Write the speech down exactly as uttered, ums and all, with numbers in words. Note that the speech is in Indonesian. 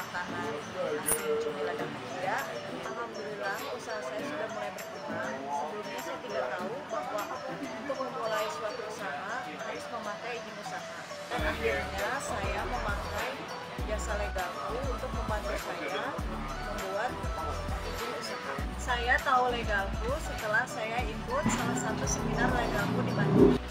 makanan asing cemilan dan media. Alhamdulillah usaha saya sudah mulai berkembang. Sebelumnya saya tidak tahu bahwa untuk memulai suatu usaha harus memakai izin usaha. Dan akhirnya saya memakai jasa legalku untuk membantu saya membuat izin usaha. Saya tahu legalku setelah saya ikut salah satu seminar legalku di Bandung.